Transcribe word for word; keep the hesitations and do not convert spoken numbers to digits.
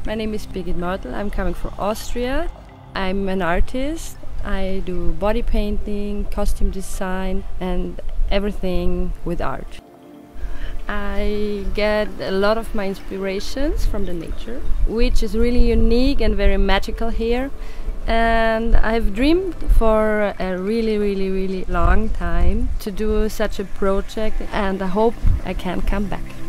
My name is Birgit Mörtl. I'm coming from Austria. I'm an artist. I do body painting, costume design and everything with art. I get a lot of my inspirations from the nature, which is really unique and very magical here. And I've dreamed for a really, really, really long time to do such a project, and I hope I can come back.